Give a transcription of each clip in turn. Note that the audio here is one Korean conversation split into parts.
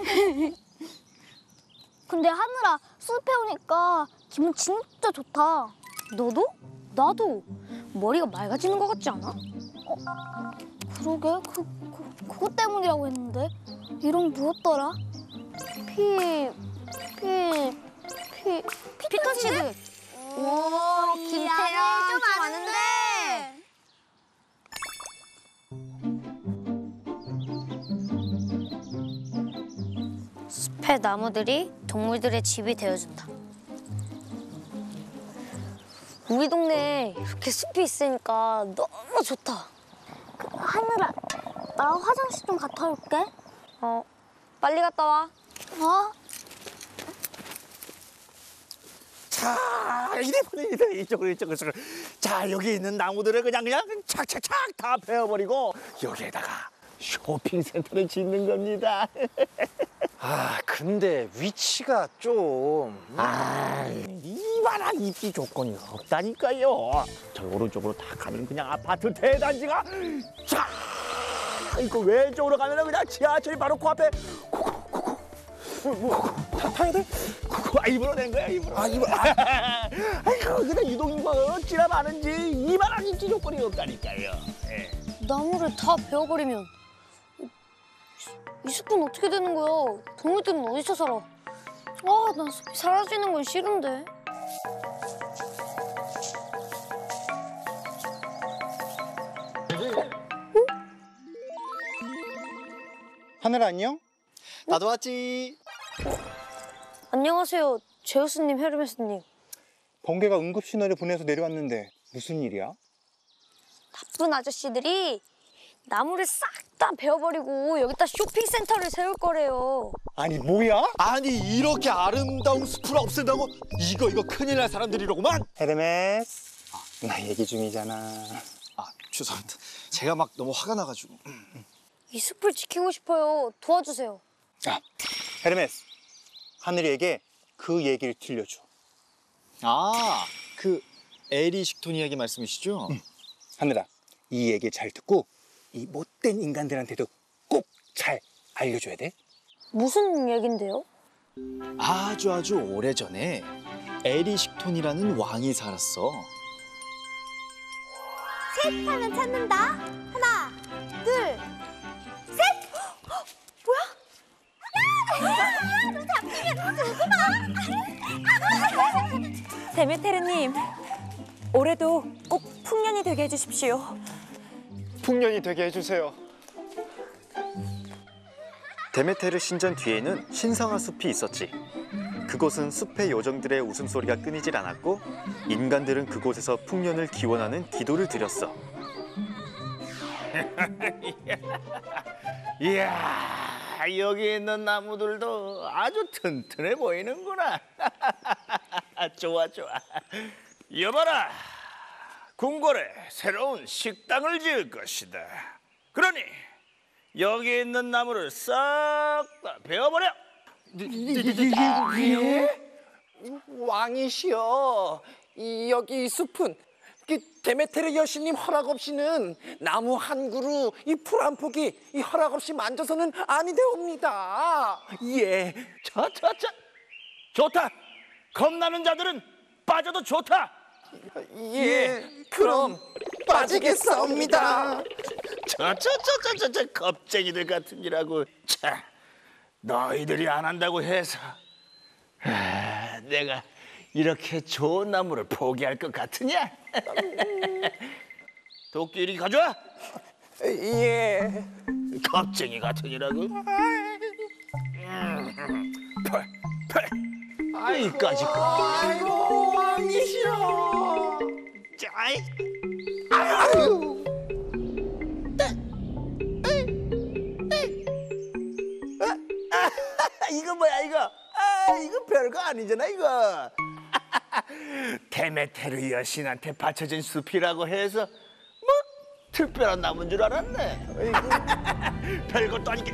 근데 하늘아, 숲에 오니까 기분 진짜 좋다. 너도? 나도. 머리가 맑아지는 것 같지 않아? 그러게, 그것 때문이라고 했는데 이름 뭐였더라? 피톤치드. 오, 김태형 좀 아는데. 숲의 나무들이 동물들의 집이 되어준다. 우리 동네에 이렇게 숲이 있으니까 너무 좋다. 하늘아, 나 화장실 좀 갔다 올게. 빨리 갔다 와. 자, 이래버립니다. 이쪽으로. 자, 여기 있는 나무들을 그냥 착착착 다 베어버리고 여기에다가 쇼핑센터를 짓는 겁니다. 아, 근데 위치가 좀... 이만한 입지 조건이 없다니까요. 저 오른쪽으로 다 가면 그냥 아파트 대단지가 자, 이거 왼쪽으로 가면 그냥 지하철이 바로 코앞에 타야 돼? 입으로 낸 거야, 입으로. 아이고, 그냥 유동인구가 어찌나 많은지 이만한 입지 조건이 없다니까요. 예. 나무를 다 베어버리면 이 숲은 어떻게 되는 거야? 동물들은 어디서 살아? 난 숲이 사라지는 건 싫은데. 하늘 안녕? 나도 왔지. 안녕하세요, 제우스님, 헤르메스님. 번개가 응급신호를 보내서 내려왔는데 무슨 일이야? 나쁜 아저씨들이 나무를 싹 다 베어버리고 여기다 쇼핑센터를 세울 거래요. 아니 뭐야? 아니, 이렇게 아름다운 숲을 없앤다고? 이거 큰일 날 사람들이로구만. 헤르메스, 나 얘기 중이잖아. 죄송합니다. 제가 막 너무 화가 나가지고. 이 숲을 지키고 싶어요. 도와주세요. 헤르메스, 하늘이에게 그 얘기를 들려줘. 그 에리 식톤 이야기 말씀이시죠? 하늘아, 이 얘기 잘 듣고 이 못된 인간들한테도 꼭 잘 알려줘야 돼. 무슨 얘긴데요? 아주 오래전에 에리 식톤이라는 왕이 살았어. 셋 하면 찾는다. 하나, 둘, 셋! 뭐야? 너 잡히면 누구나. 데메테르님, 올해도 꼭 풍년이 되게 해주십시오. 풍년이 되게 해주세요. 데메테르 신전 뒤에는 신성한 숲이 있었지. 그곳은 숲의 요정들의 웃음소리가 끊이질 않았고 인간들은 그곳에서 풍년을 기원하는 기도를 드렸어. 이야, 여기 있는 나무들도 아주 튼튼해 보이는구나. 좋아. 여봐라, 궁궐에 새로운 식당을 지을 것이다. 그러니 여기 있는 나무를 싹 다 베어버려. 왕이시여, 여기 숲은 데메테르 여신님 허락 없이는 나무 한 그루, 이 풀 한 포기 허락 없이 만져서는 아니 되옵니다. 예, 좋다. 겁나는 자들은 빠져도 좋다. 그럼 빠지겠사옵니다. 겁쟁이들 같으니라고. 자, 너희들이 안 한다고 해서 내가 이렇게 좋은 나무를 포기할 것 같으냐? 도끼 이리 가져와. 예. 겁쟁이 같으니라고. 이까지. 아이고, 왕이시여. 아유. 이거 뭐야 이거? 이거 별거 아니잖아 이거. 데메테르 여신한테 바쳐진 숲이라고 해서 뭐 특별한 나무인 줄 알았네. 별것도 아니게.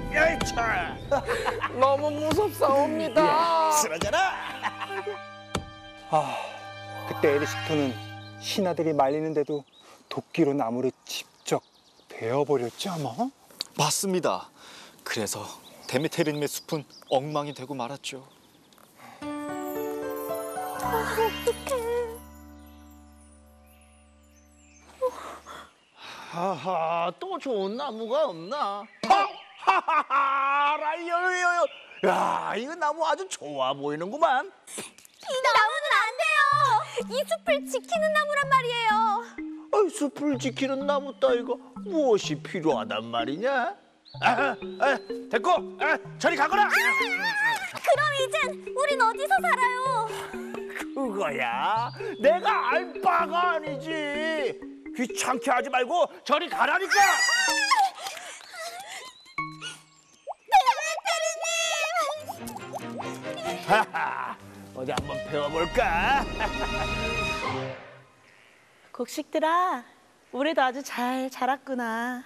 너무 무섭사옵니다. 쓰러져라. 그때 에리식토는 신하들이 말리는데도 도끼로 나무를 직접 베어버렸지 아마? 맞습니다. 그래서 데메테르님의 숲은 엉망이 되고 말았죠. 하하, 또 좋은 나무가 없나? 하하하, 라이어요. 야, 이거 나무 아주 좋아 보이는구만. 이 나무는 안 돼요. 이 숲을 지키는 나무란 말이에요. 아이, 숲을 지키는 나무 따위가 무엇이 필요하단 말이냐? 됐고, 저리 가거라. 그럼 이젠 우린 어디서 살아요? 그거야, 내가 알 바가 아니지. 귀찮게 하지 말고 저리 가라니까. 하하, 어디 한번 배워볼까? 곡식들아, 올해도 아주 잘 자랐구나.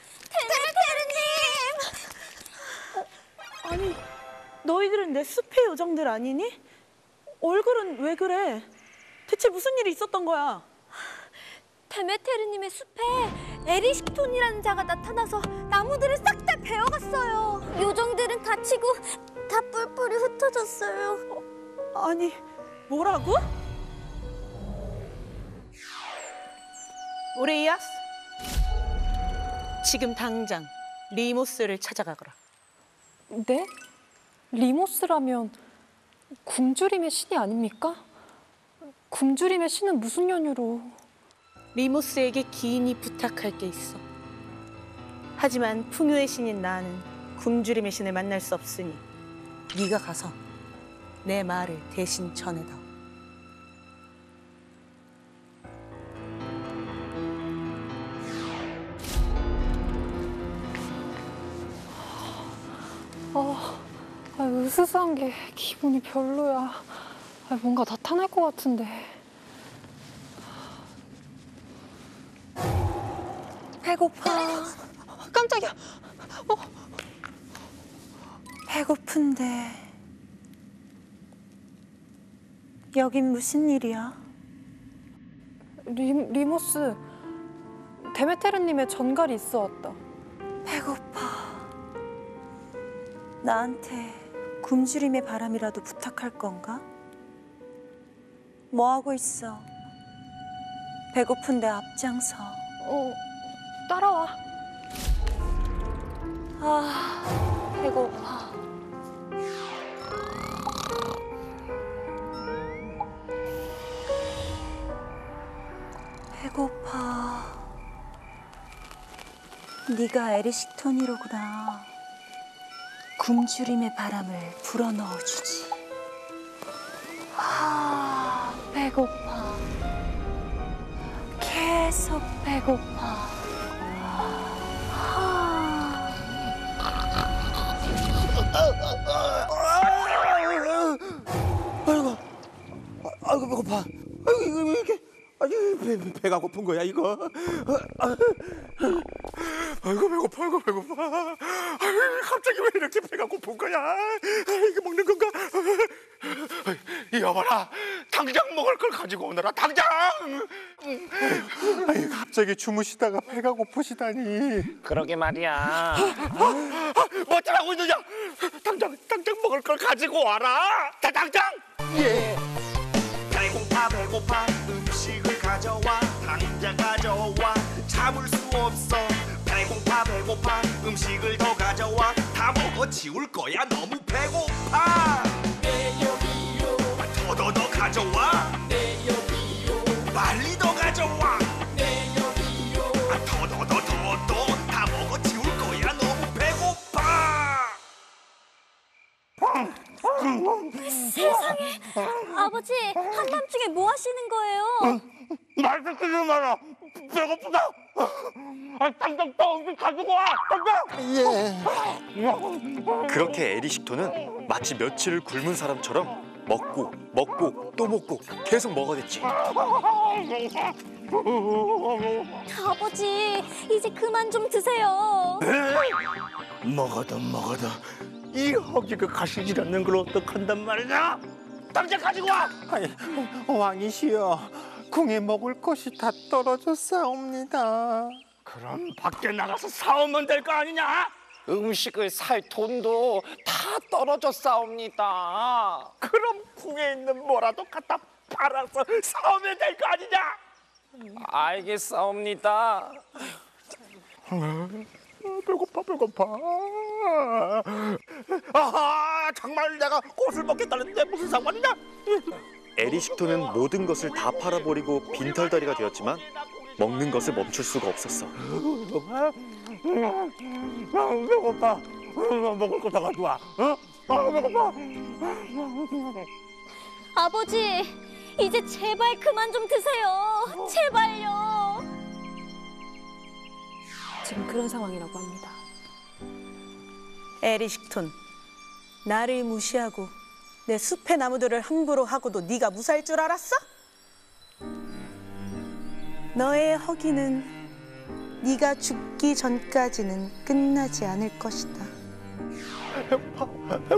데메테르님! 아니, 너희들은 내 숲의 요정들 아니니? 얼굴은 왜 그래? 대체 무슨 일이 있었던 거야? 데메테르님의 숲에 에리식톤이라는 자가 나타나서 나무들을 싹 다 베어갔어요. 요정들은 다치고 다 뿔뿔이 흩어졌어요. 아니, 뭐라고? 오레이아스, 지금 당장 리모스를 찾아가거라. 네? 리모스라면 굶주림의 신이 아닙니까? 굶주림의 신은 무슨 연유로? 리모스에게 기인이 부탁할 게 있어. 하지만 풍요의 신인 나는 굶주림의 신을 만날 수 없으니 네가 가서 내 말을 대신 전해다오. 으스스한 게 기분이 별로야. 뭔가 나타날 것 같은데. 배고파. 깜짝이야. 배고픈데 여긴 무슨 일이야? 리모스, 데메테르님의 전갈이 있어 왔다. 배고파. 나한테 굶주림의 바람이라도 부탁할 건가? 뭐 하고 있어? 배고픈데 앞장서. 따라와. 아, 배고파. 배고파. 네가 에리식토니로구나. 굶주림의 바람을 불어넣어주지. 아, 배고파. 계속 배고파. 아이고 배고파. 아이고 이거 왜 이렇게 배가 고픈 거야 이거. 아이고 배고파. 아이고 갑자기 왜 이렇게 배가 고픈 거야. 이게 먹는 건가? 여봐라, 당장 먹을 걸 가지고 오너라. 당장. 아니, 갑자기 주무시다가 배가 고프시다니. 그러게 말이야. 뭐 잘하고 있느냐? 당장 먹을 걸 가지고 와라. 당장. 예. 배고파 음식을 가져와. 당장 가져와. 참을 수 없어. 배고파 음식을 더 가져와. 다 먹어 치울 거야. 너무 배고파. 더 가져와. 빨리 더 가져와. 더 다 먹어 치울 거야. 너무 배고파. 세상에! 아버지, 한밤중에 뭐 하시는 거예요? 말 듣지 마라. 배고프다. 당장 더 음식 가지고 와. 당장. 그렇게 에리식토는 마치 며칠을 굶은 사람처럼 먹고 또 먹고 계속 먹어댔지. 아버지, 이제 그만 좀 드세요. 먹어도 이 허기가 가시질 않는 걸 어떡한단 말이냐? 당장 가지고 와. 아니, 왕이시여, 궁에 먹을 것이 다 떨어졌사옵니다. 그럼 밖에 나가서 사오면 될 거 아니냐? 음식을 살 돈도 다 떨어졌사옵니다. 그럼 궁에 있는 뭐라도 갖다 팔아서 사오면 될 거 아니냐? 알겠사옵니다. 배고파. 아하, 정말 내가 꽃을 먹겠다는데 무슨 상관이냐? 에리식톤은 모든 것을 다 팔아버리고 빈털다리가 되었지만 먹는 것을 멈출 수가 없었어. 배고파. 먹을 거 다 가져와. 배고파. 아버지, 이제 제발 그만 좀 드세요. 제발요. 지금 그런 상황이라고 합니다. 에리식톤, 나를 무시하고 내 숲의 나무들을 함부로 하고도 네가 무사할 줄 알았어? 너의 허기는 네가 죽기 전까지는 끝나지 않을 것이다. 배고파.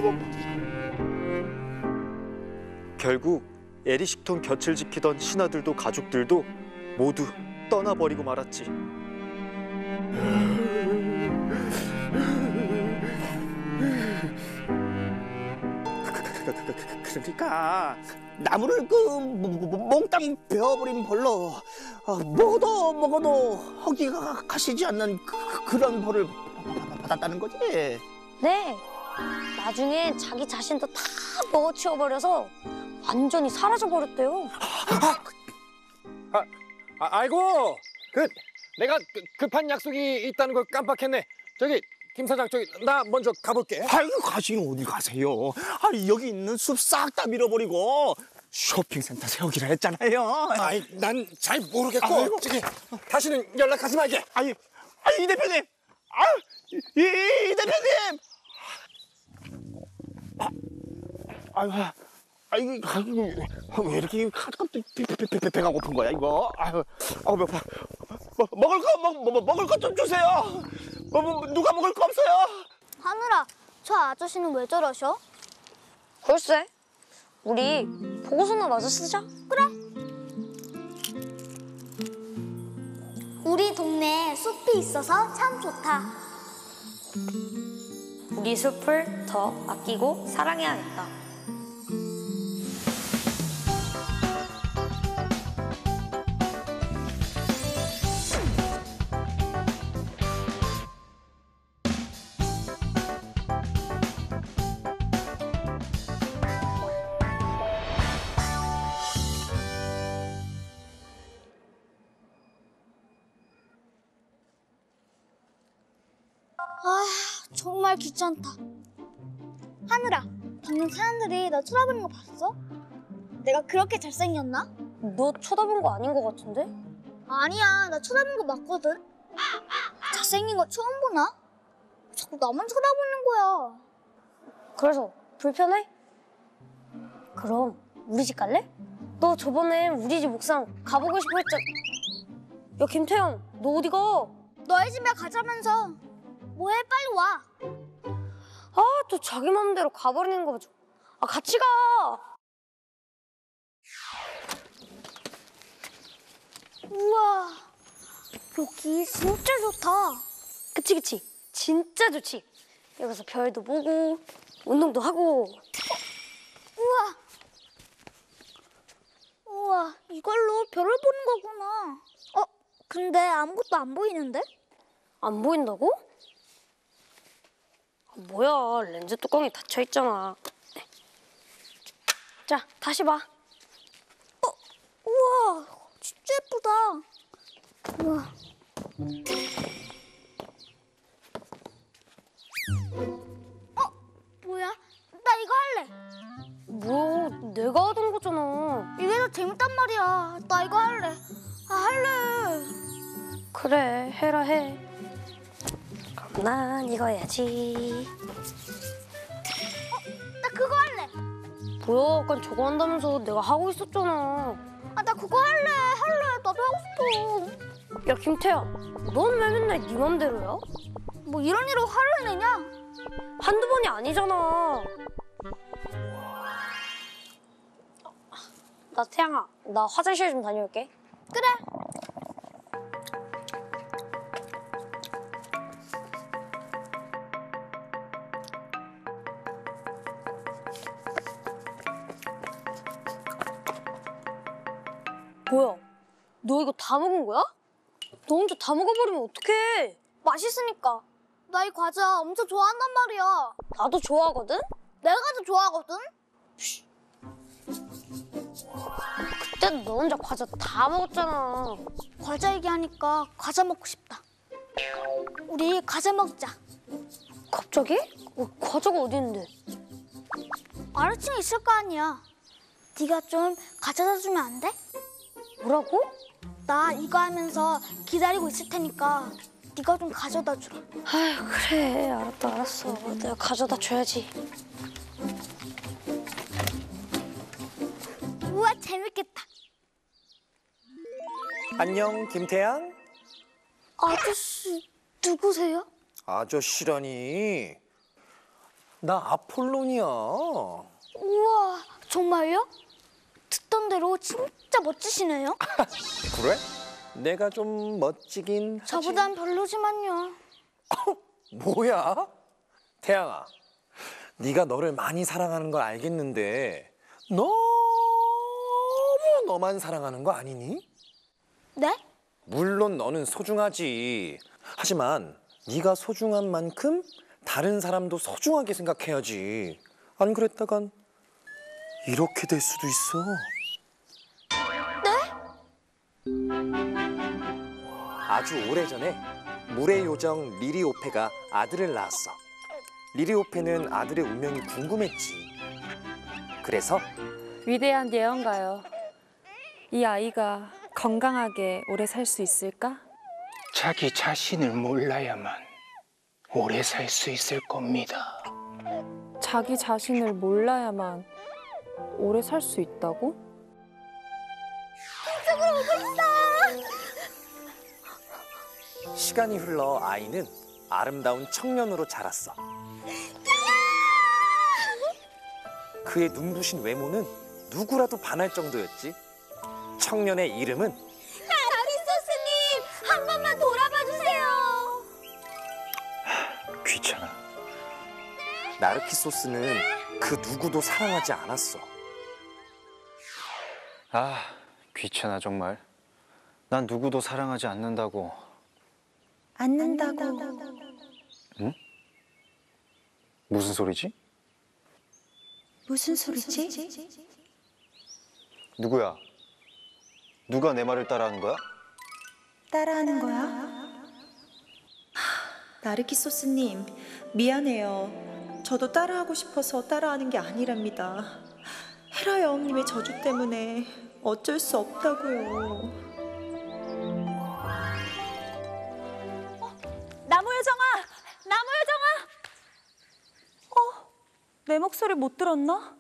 결국 에리식톤 곁을 지키던 신하들도 가족들도 모두 떠나버리고 말았지. 그러니까 나무를 몽땅 베어버린 벌로 먹어도 허기가 가시지 않는 그런 벌을 받았다는 거지. 네. 나중에 자기 자신도 다 먹어치워버려서 완전히 사라져버렸대요. 아이고, 내가 급한 약속이 있다는 걸 깜빡했네. 저기 김 사장, 나 먼저 가볼게. 아이고, 가시긴 어디 가세요? 여기 있는 숲 싹 다 밀어버리고 쇼핑센터 세우기로 했잖아요. 난 잘 모르겠고. 아이고. 저기 다시는 연락하지 말게. 이 대표님, 이 대표님. 왜 이렇게 가끔도 배가 고픈 거야 이거? 배고파. 먹을 거 좀 주세요. 누가 먹을 거 없어요? 하늘아, 저 아저씨는 왜 저러셔? 글쎄, 우리 보고서나 마저 쓰자. 그래. 우리 동네에 숲이 있어서 참 좋다. 우리 숲을 더 아끼고 사랑해야겠다. 정말 귀찮다. 하늘아, 방금 사람들이 너 쳐다보는 거 봤어? 내가 그렇게 잘생겼나? 너 쳐다본 거 아닌 거 같은데? 아니야, 나 쳐다본 거 맞거든. 잘생긴 거 처음 보나? 자꾸 나만 쳐다보는 거야. 그래서 불편해? 그럼 우리 집 갈래? 너 저번에 우리 집 옥상 가보고 싶어 했잖아. 야, 김태형, 너 어디 가? 너희 집에 가자면서. 뭐해, 빨리 와. 아, 또 자기 맘대로 가버리는 거 좀. 같이 가. 우와, 여기 진짜 좋다. 그치. 진짜 좋지. 여기서 별도 보고 운동도 하고. 우와, 이걸로 별을 보는 거구나. 근데 아무것도 안 보이는데? 안 보인다고? 뭐야, 렌즈 뚜껑이 닫혀 있잖아. 자, 다시 봐. 우와, 진짜 예쁘다. 우와. 뭐야? 나 이거 할래. 뭐, 내가 하던 거잖아. 이게 더 재밌단 말이야. 나 이거 할래. 할래. 그래, 해라 해. 그럼 난 이거 해야지. 나 그거 할래. 뭐야, 아까 저거 한다면서 내가 하고 있었잖아. 나 그거 할래. 나도 하고 싶어. 야, 김태형, 넌 왜 맨날 네 맘대로야? 뭐 이런 일로 화를 내냐? 한두 번이 아니잖아. 나 태양아, 나 화장실 좀 다녀올게. 그래. 뭐야? 너 이거 다 먹은 거야? 너 혼자 다 먹어버리면 어떡해? 맛있으니까. 나 이 과자 엄청 좋아한단 말이야. 나도 좋아하거든? 내가 더 좋아하거든. 그때도 너 혼자 과자 다 먹었잖아. 과자 얘기하니까 과자 먹고 싶다. 우리 과자 먹자. 갑자기? 과자가 어디 있는데? 아래층에 있을 거 아니야. 네가 좀 가져다 주면 안 돼? 뭐라고? 나 이거 하면서 기다리고 있을 테니까 네가 좀 가져다 주라. 아휴, 그래. 알았어. 내가 가져다 줘야지. 우와, 재밌겠다. 안녕, 김태양. 아저씨, 누구세요? 아저씨라니. 나 아폴론이야. 우와, 정말요? 듣던 대로 진짜 멋지시네요. 그래? 내가 좀 멋지긴 하지. 저보단 별로지만요. 뭐야? 태양아, 네가 너를 많이 사랑하는 걸 알겠는데 너무 너만 사랑하는 거 아니니? 네? 물론 너는 소중하지. 하지만 네가 소중한 만큼 다른 사람도 소중하게 생각해야지. 안 그랬다간 이렇게 될 수도 있어. 아주 오래전에 물의 요정 리리오페가 아들을 낳았어. 리리오페는 아들의 운명이 궁금했지. 그래서 위대한 예언가요. 이 아이가 건강하게 오래 살 수 있을까? 자기 자신을 몰라야만 오래 살 수 있을 겁니다. 자기 자신을 몰라야만 오래 살 수 있다고? 이쪽으로 오고 있어. 시간이 흘러 아이는 아름다운 청년으로 자랐어. 그의 눈부신 외모는 누구라도 반할 정도였지. 청년의 이름은 나르키소스님, 한 번만 돌아봐 주세요. 귀찮아. 나르키소스는 그 누구도 사랑하지 않았어. 아, 귀찮아 정말. 난 누구도 사랑하지 않는다고. 않는다고. 응? 무슨 소리지? 무슨 소리지? 누구야? 누가 내 말을 따라하는 거야? 따라하는 거야? 나르키소스님, 미안해요. 저도 따라하고 싶어서 따라하는 게 아니랍니다. 헤라 여왕님의 저주 때문에 어쩔 수 없다고요. 나무여정아! 나무여정아! 내 목소리 못 들었나?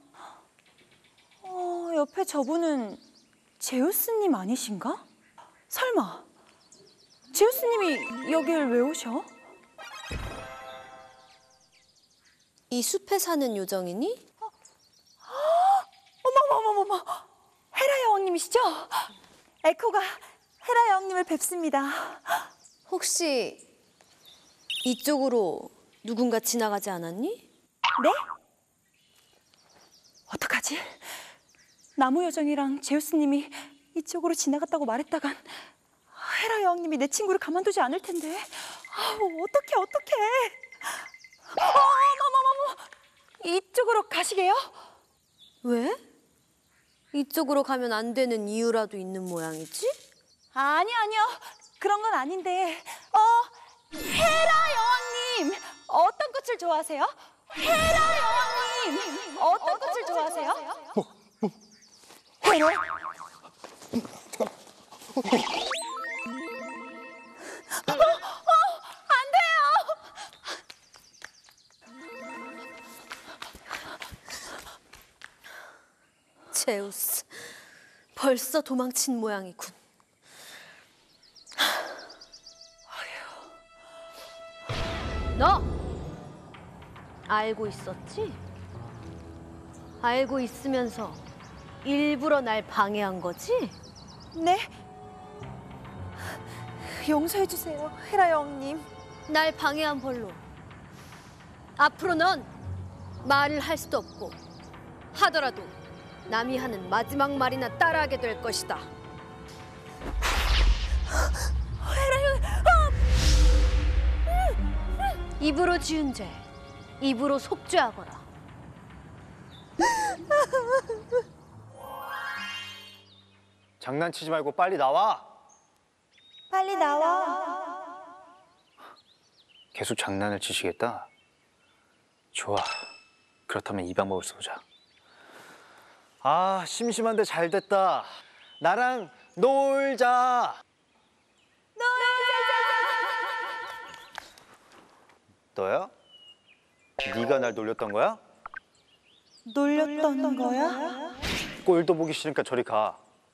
옆에 저분은 제우스님 아니신가? 설마 제우스님이 여길 왜 오셔? 이 숲에 사는 요정이니? 어머머머머머! 헤라 여왕님이시죠? 에코가 헤라 여왕님을 뵙습니다. 혹시 이쪽으로 누군가 지나가지 않았니? 네? 어떡하지? 나무 여정이랑 제우스님이 이쪽으로 지나갔다고 말했다간 헤라 여왕님이 내 친구를 가만두지 않을 텐데. 어떡해. 어머머머머! 이쪽으로 가시게요? 왜? 이쪽으로 가면 안 되는 이유라도 있는 모양이지? 아니요. 그런 건 아닌데. 헤라 여왕님! 어떤 꽃을 좋아하세요? 헤라 여왕님! 어떤 꽃을 좋아하세요? 헤라? 안 돼요! 제우스, 벌써 도망친 모양이군. 너! 알고 있었지? 알고 있으면서 일부러 날 방해한 거지? 네? 용서해주세요, 헤라 여왕님. 날 방해한 벌로 앞으로 넌 말을 할 수도 없고 하더라도 남이 하는 마지막 말이나 따라하게 될 것이다. 입으로 지은 죄, 입으로 속죄하거라. 장난치지 말고 빨리 나와. 빨리 나와. 계속 장난을 치시겠다. 좋아. 그렇다면 이 방법을 써보자. 아, 심심한데 잘 됐다. 나랑 놀자. 너야? 네가 날 놀렸던 거야? 놀렸던 거야? 꼴도 보기 싫으니까 저리 가.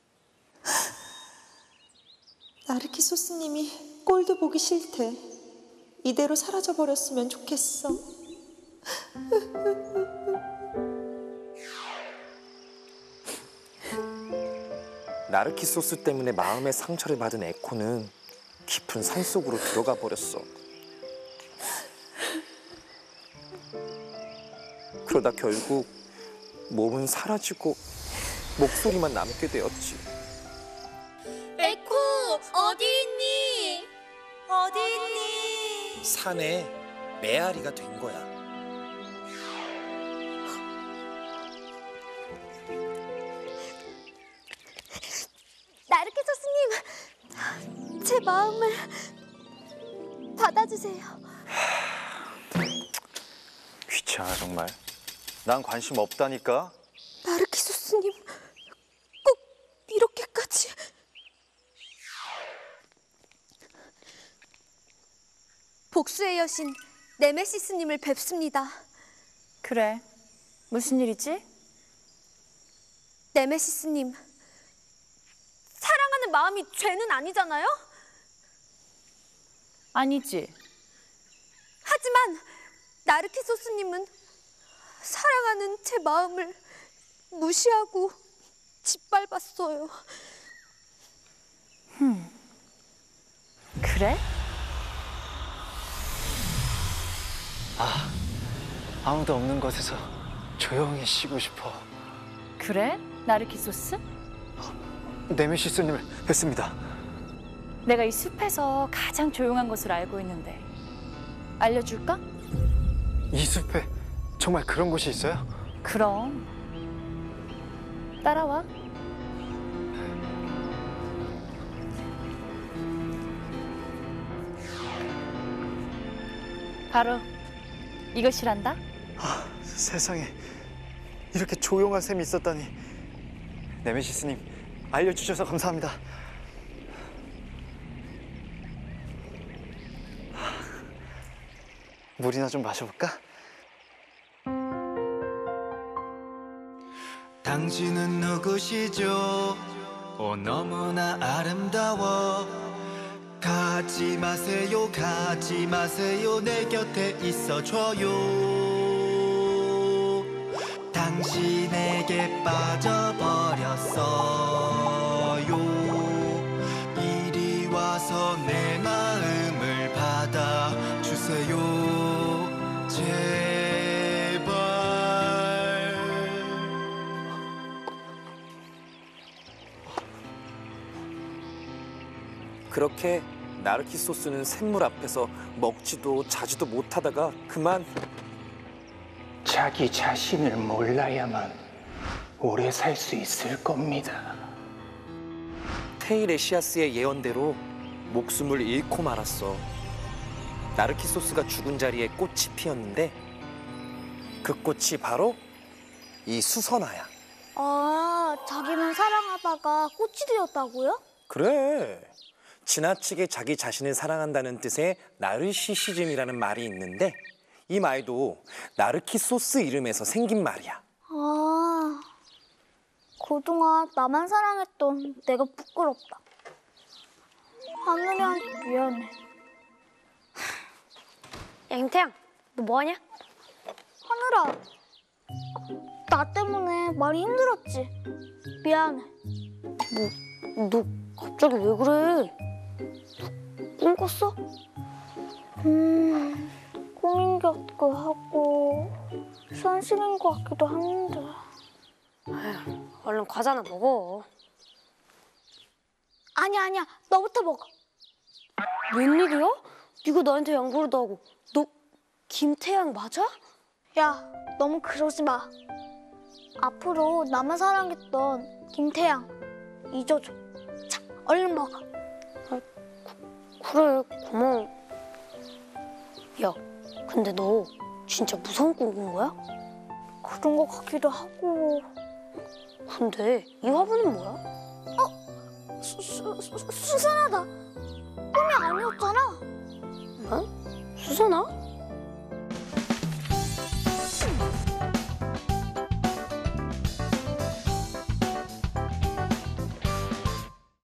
나르키소스님이 꼴도 보기 싫대. 이대로 사라져버렸으면 좋겠어. 나르키소스 때문에 마음의 상처를 받은 에코는 깊은 산속으로 들어가 버렸어. 그러다 결국 몸은 사라지고 목소리만 남게 되었지. 에코, 어디 있니? 어디 있니? 산에 메아리가 된 거야. 나르키소스님, 제 마음을 받아주세요. 귀찮아 정말. 난 관심 없다니까. 나르키소스님, 꼭 이렇게까지. 복수의 여신 네메시스님을 뵙습니다. 그래. 무슨 일이지? 네메시스님, 사랑하는 마음이 죄는 아니잖아요? 아니지. 하지만 나르키소스님은 사랑하는 제 마음을 무시하고 짓밟았어요. 그래? 아무도 없는 곳에서 조용히 쉬고 싶어. 그래? 나르키소스? 네메시스님을 뵀습니다. 내가 이 숲에서 가장 조용한 곳을 알고 있는데 알려줄까? 이 숲에 정말 그런 곳이 있어요? 그럼. 따라와. 바로 이것이란다. 세상에 이렇게 조용한 샘이 있었다니. 네메시스님 알려주셔서 감사합니다. 물이나 좀 마셔볼까? 당신은 누구시죠? 너무나 아름다워. 가지 마세요, 가지 마세요. 내 곁에 있어줘요. 당신에게 빠져버렸어요. 이리 와서 내 마음을 받아주세요. 제발. 그렇게 나르키소스는 샘물 앞에서 먹지도 자지도 못하다가 그만 자기 자신을 몰라야만 오래 살 수 있을 겁니다. 테이레시아스의 예언대로 목숨을 잃고 말았어. 나르키소스가 죽은 자리에 꽃이 피었는데 그 꽃이 바로 이 수선화야. 아, 자기만 사랑하다가 꽃이 되었다고요? 그래. 지나치게 자기 자신을 사랑한다는 뜻의 나르시시즘이라는 말이 있는데 이 말도 나르키소스 이름에서 생긴 말이야. 아, 그동안 나만 사랑했던 내가 부끄럽다. 하늘이한테 미안해. 야, 김태양, 너 뭐하냐? 하늘아, 나 때문에 많이 힘들었지? 미안해. 너 갑자기 왜 그래? 꿈 꿨어? 꿈인 것 같기도 하고 현실인 것 같기도 한데. 아휴, 얼른 과자나 먹어. 아니야, 너부터 먹어. 웬일이야? 네가 나한테 양보를 도 하고 너 김태양 맞아? 야, 너무 그러지 마. 앞으로 나만 사랑했던 김태양 잊어줘. 자, 얼른 먹어. 그래, 고마워. 야, 근데 너 진짜 무서운 꿈 꾼 거야? 그런 거 같기도 하고. 근데 이 화분은 뭐야? 수선하다. 꿈이 아니었잖아. 어? 수선아?